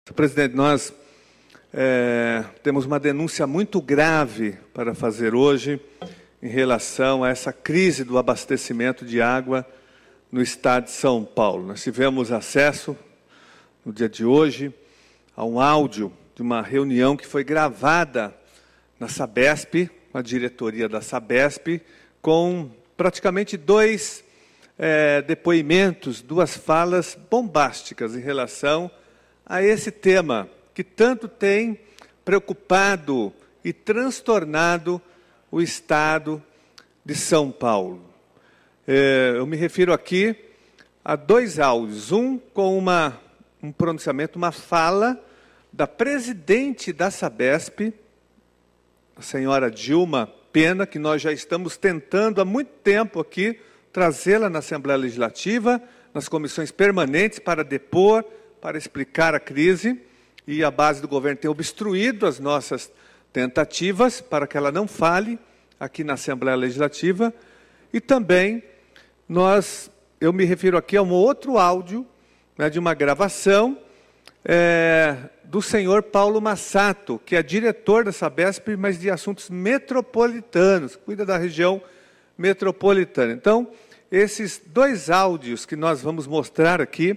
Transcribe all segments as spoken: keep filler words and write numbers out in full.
Presidente, nós é, temos uma denúncia muito grave para fazer hoje em relação a essa crise do abastecimento de água no estado de São Paulo. Nós tivemos acesso, no dia de hoje, a um áudio de uma reunião que foi gravada na Sabesp, com a diretoria da Sabesp, com praticamente dois é, depoimentos, duas falas bombásticas em relação a esse tema que tanto tem preocupado e transtornado o estado de São Paulo. É, eu me refiro aqui a dois áudios, um com uma, um pronunciamento, uma fala da presidente da Sabesp, a senhora Dilma Pena, que nós já estamos tentando há muito tempo aqui trazê-la na Assembleia Legislativa, nas comissões permanentes para depor, para explicar a crise, e a base do governo tem obstruído as nossas tentativas para que ela não fale aqui na Assembleia Legislativa. E também nós, eu me refiro aqui a um outro áudio, né, de uma gravação é, do senhor Paulo Massato, que é diretor da Sabesp, mas de assuntos metropolitanos, cuida da região metropolitana. Então, esses dois áudios que nós vamos mostrar aqui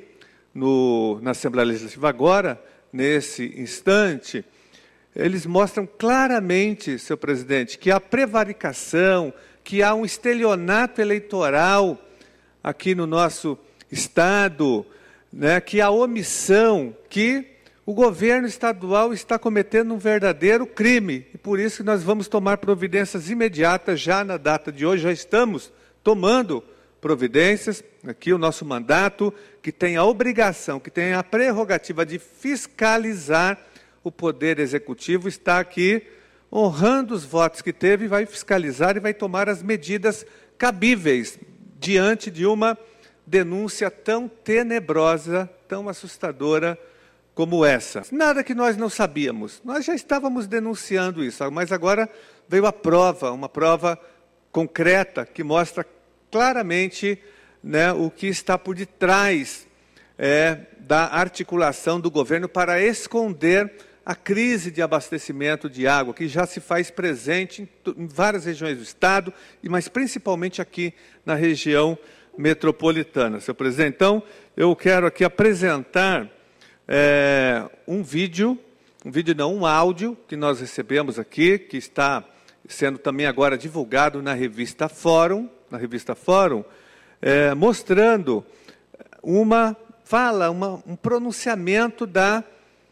no, na Assembleia Legislativa agora, nesse instante, eles mostram claramente, senhor presidente, que há prevaricação, que há um estelionato eleitoral aqui no nosso estado, né, que há omissão, que o governo estadual está cometendo um verdadeiro crime. E por isso que nós vamos tomar providências imediatas já na data de hoje, já estamos tomando providências, aqui o nosso mandato, que tem a obrigação, que tem a prerrogativa de fiscalizar o Poder Executivo, está aqui honrando os votos que teve, vai fiscalizar e vai tomar as medidas cabíveis diante de uma denúncia tão tenebrosa, tão assustadora como essa. Nada que nós não sabíamos, nós já estávamos denunciando isso, mas agora veio a prova, uma prova concreta que mostra claramente, né, o que está por detrás é, da articulação do governo para esconder a crise de abastecimento de água, que já se faz presente em, em várias regiões do estado, mas principalmente aqui na região metropolitana. Senhor presidente, então, eu quero aqui apresentar é, um vídeo, um vídeo não, um áudio que nós recebemos aqui, que está sendo também agora divulgado na revista Fórum, na revista Fórum, é, mostrando uma fala, uma, um pronunciamento da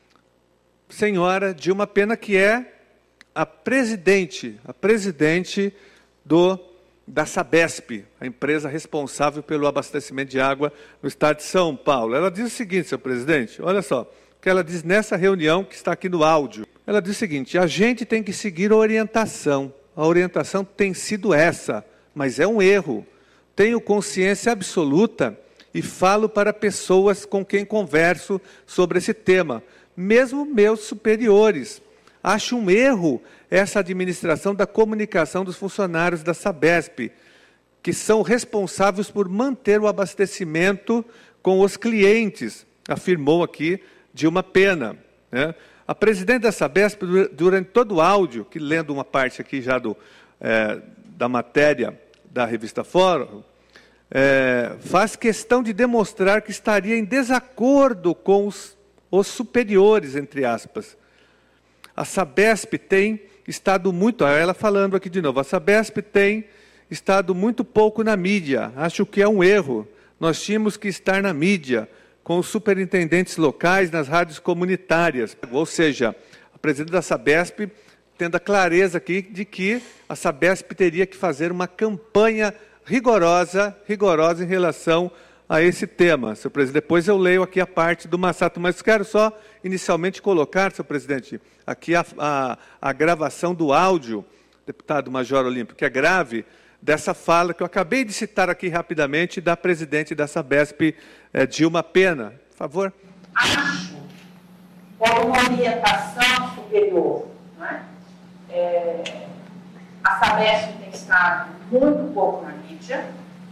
senhora Dilma Pena, que é a presidente, a presidente do, da Sabesp, a empresa responsável pelo abastecimento de água no estado de São Paulo. Ela diz o seguinte, senhor presidente, olha só, o que ela diz nessa reunião que está aqui no áudio. Ela diz o seguinte: a gente tem que seguir a orientação. A orientação tem sido essa, mas é um erro. Tenho consciência absoluta e falo para pessoas com quem converso sobre esse tema, mesmo meus superiores. Acho um erro essa administração da comunicação dos funcionários da Sabesp, que são responsáveis por manter o abastecimento com os clientes, afirmou aqui Dilma Pena, né? A presidente da Sabesp, durante todo o áudio, que lendo uma parte aqui já do, é, da matéria da revista Fórum, é, faz questão de demonstrar que estaria em desacordo com os, os superiores, entre aspas. A Sabesp tem estado muito, ela falando aqui de novo, a Sabesp tem estado muito pouco na mídia, acho que é um erro. Nós tínhamos que estar na mídia, com os superintendentes locais nas rádios comunitárias. Ou seja, a presidente da Sabesp tendo a clareza aqui de que a Sabesp teria que fazer uma campanha rigorosa, rigorosa em relação a esse tema. Senhor presidente, depois eu leio aqui a parte do Massato, mas quero só inicialmente colocar, senhor presidente, aqui a, a, a gravação do áudio, deputado Major Olímpio, que é grave, dessa fala que eu acabei de citar aqui rapidamente da presidente da Sabesp, eh, Dilma Pena. Por favor. Acho, por uma orientação superior, né? é, a Sabesp tem estado muito pouco na mídia,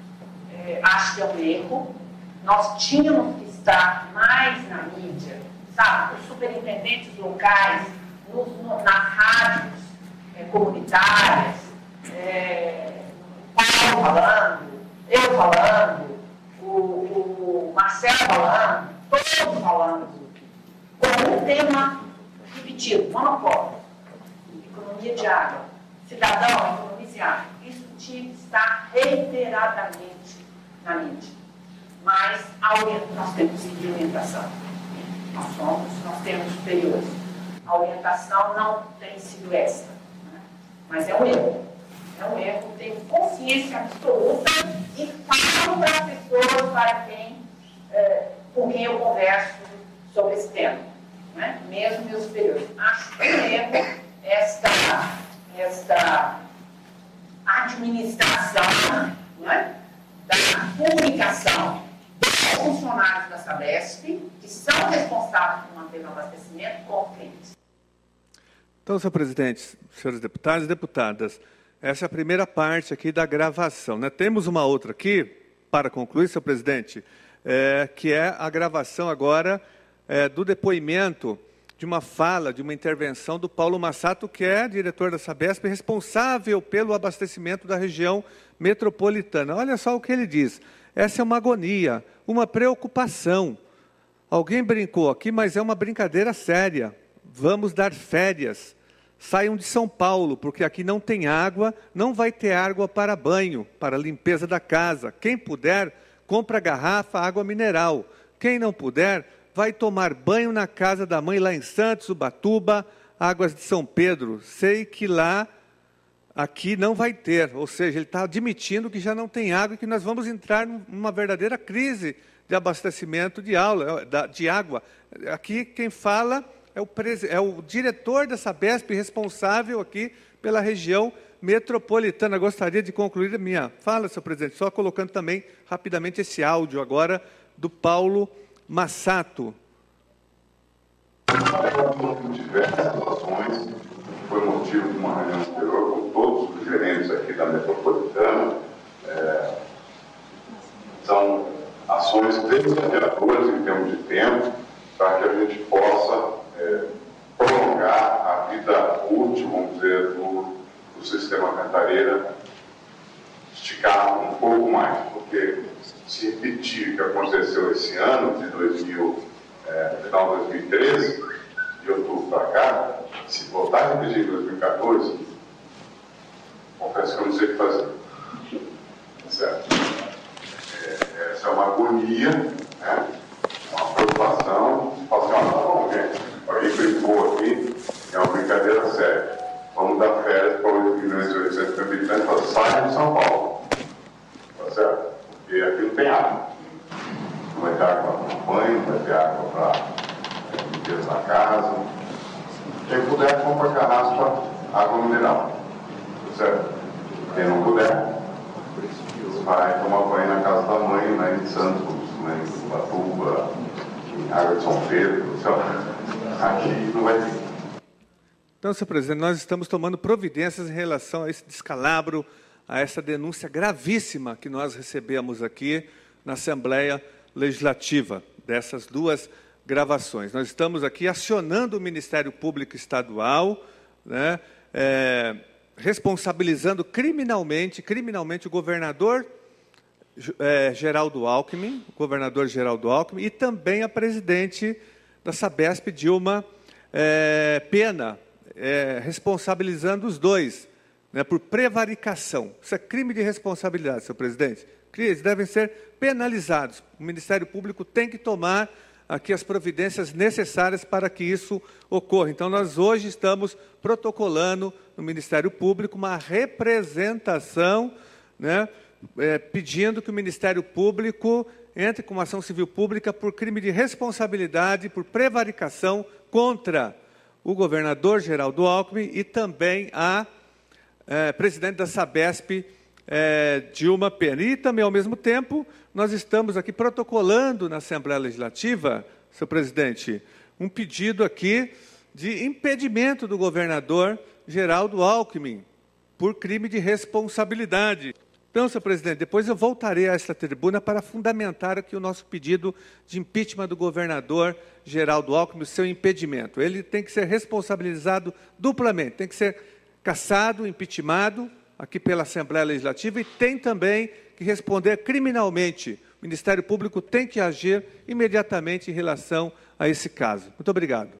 é, acho que é um erro. Nós tínhamos que estar mais na mídia, sabe, os superintendentes locais, nos, no, nas rádios é, comunitárias, é, Paulo falando, eu falando, o, o Marcelo falando, todos falando, como um tema repetido, monopólio, economia de água, cidadão, economize água. Isso tinha que estar reiteradamente na mídia. Mas a orientação, nós temos que seguir orientação. Nós somos, nós temos superiores. A orientação não tem sido essa. Né? Mas é um erro. É um erro, tenho consciência absoluta e falo para as pessoas para quem, é, com quem eu converso sobre esse tema. Né? Mesmo meus superiores. Acho que é um erro esta, esta administração, né, da comunicação dos funcionários da Sabesp, que são responsáveis por manter o abastecimento, com o cliente. Então, senhor presidente, senhores deputados e deputadas, essa é a primeira parte aqui da gravação. Né? Temos uma outra aqui, para concluir, senhor presidente, é, que é a gravação agora é, do depoimento de uma fala, de uma intervenção do Paulo Massato, que é diretor da Sabesp, responsável pelo abastecimento da região metropolitana. Olha só o que ele diz. Essa é uma agonia, uma preocupação. Alguém brincou aqui, mas é uma brincadeira séria. Vamos dar férias. Saiam de São Paulo, porque aqui não tem água, não vai ter água para banho, para limpeza da casa. Quem puder, compra garrafa, água mineral. Quem não puder, vai tomar banho na casa da mãe lá em Santos, Ubatuba, Águas de São Pedro. Sei que lá, aqui não vai ter. Ou seja, ele está admitindo que já não tem água e que nós vamos entrar numa verdadeira crise de abastecimento de, aula, de água. Aqui quem fala é o, é o diretor da Sabesp, responsável aqui pela região metropolitana. Gostaria de concluir a minha fala, senhor presidente, só colocando também rapidamente esse áudio agora do Paulo Massato. Diversas ações, foi motivo de uma reunião anterior com todos os gerentes aqui da metropolitana. É, são ações desafiadoras em termos de tempo, para que a gente possa é, prolongar a vida útil, vamos dizer, do, do sistema Cantareira, esticar um pouco mais, porque se repetir o que aconteceu esse ano, de dois mil, é, final de dois mil e treze, de outubro para cá, se voltar a repetir em dois mil e quatorze, confesso que eu não sei o que fazer. Certo? É, essa é uma agonia, né? Uma preocupação. Fala assim, ó, tá bom, gente, alguém brincou aqui, é uma brincadeira séria. Vamos dar férias para oito milhões e oitocentos mil habitantes para sair de São Paulo. Tá certo? Porque aqui não tem água. Não vai ter água para banho, não vai ter água para limpeza da casa. Quem puder, compra garrafa, água mineral. Tá certo? Quem não puder, vai tomar banho na casa da mãe, né, em Santos, né, em Ubatuba, em Água de São Pedro. Então, aqui não vai ter. Então, senhor presidente, nós estamos tomando providências em relação a esse descalabro, a essa denúncia gravíssima que nós recebemos aqui na Assembleia Legislativa, dessas duas gravações. Nós estamos aqui acionando o Ministério Público Estadual, né, é, responsabilizando criminalmente, criminalmente o governador é, Geraldo Alckmin, o governador Geraldo Alckmin, e também a presidente da Sabesp, Dilma é, Pena, é, responsabilizando os dois, né, por prevaricação. Isso é crime de responsabilidade, senhor presidente. Eles devem ser penalizados. O Ministério Público tem que tomar aqui as providências necessárias para que isso ocorra. Então, nós hoje estamos protocolando no Ministério Público uma representação, né, é, pedindo que o Ministério Público entre com uma ação civil pública por crime de responsabilidade, por prevaricação contra o governador Geraldo Alckmin e também a é, presidente da Sabesp, é, Dilma Pena. E também, ao mesmo tempo, nós estamos aqui protocolando na Assembleia Legislativa, senhor presidente, um pedido aqui de impedimento do governador Geraldo Alckmin por crime de responsabilidade. Então, senhor presidente, depois eu voltarei a esta tribuna para fundamentar aqui o nosso pedido de impeachment do governador Geraldo Alckmin, o seu impedimento. Ele tem que ser responsabilizado duplamente, tem que ser cassado, impeachmentado aqui pela Assembleia Legislativa e tem também que responder criminalmente. O Ministério Público tem que agir imediatamente em relação a esse caso. Muito obrigado.